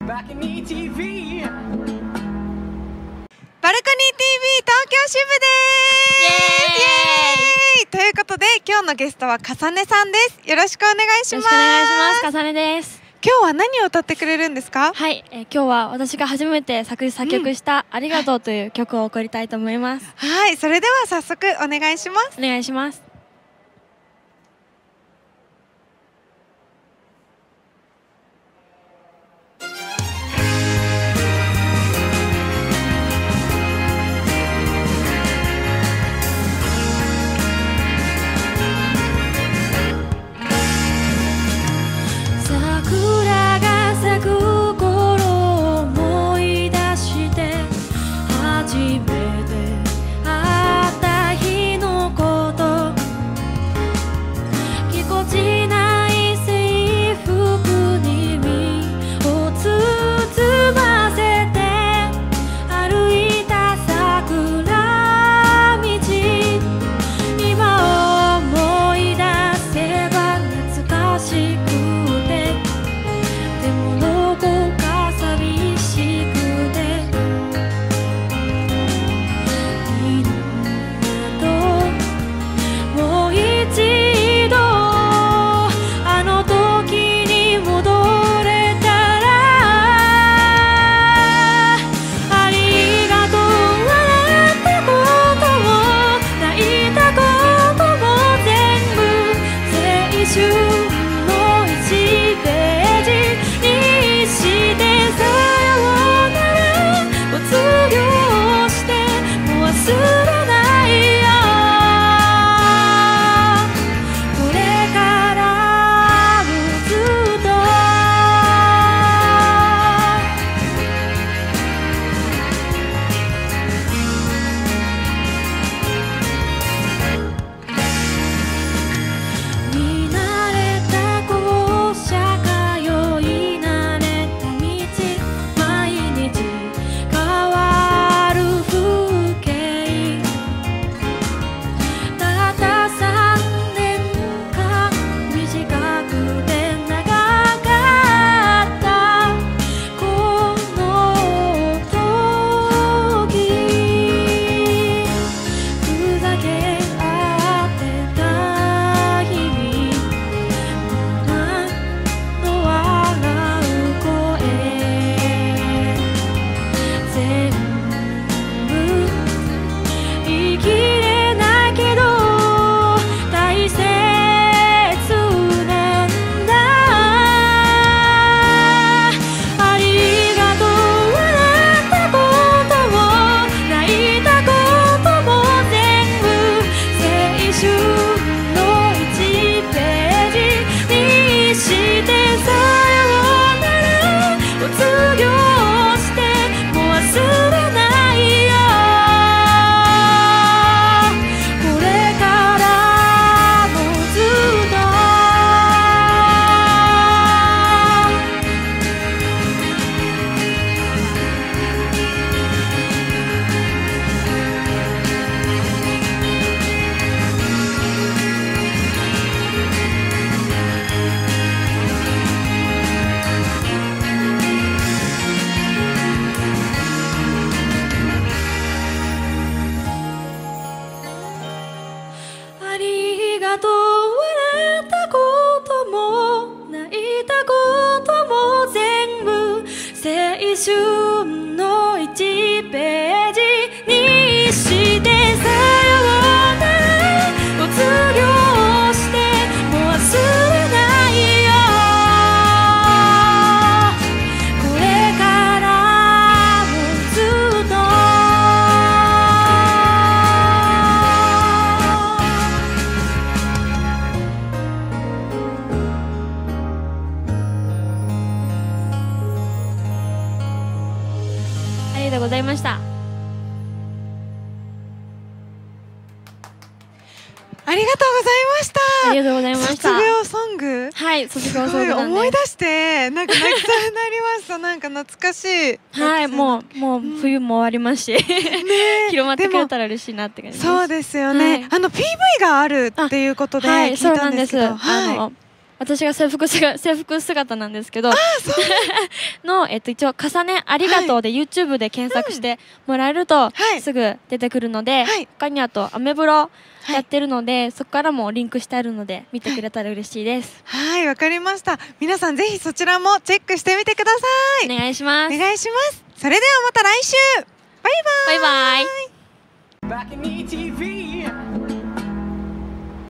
バルコニー TV 東京支部です。イエーイということで今日のゲストはかさねさんです。よろしくお願いします。 よろしくお願いします。かさねです。 今日は何を歌ってくれるんですか？ はい、今日は私が初めて作詞作曲したありがとうという曲を送りたいと思います。 はい、それでは早速お願いします。 お願いします。ありがとうございました。 ありがとうございました。 ありがとうございました。 卒業ソング。 はい、卒業ソングなんです。 思い出してなんか泣きそうになりました。なんか懐かしい。 はい、もう冬も終わりますし、広まってくれたら嬉しいなって感じです。 そうですよね。PV があるっていうことで聞いたんですけど、 私が制服姿なんですけどの、一応重ねありがとうで YouTube で検索してもらえるとすぐ出てくるので、他にあとアメブロやってるので、そこからもリンクしてあるので見てくれたら嬉しいです。 はい、わかりました。皆さんぜひそちらもチェックしてみてください。 お願いします。 お願いします。それではまた来週。バイバイ。 バイバイ。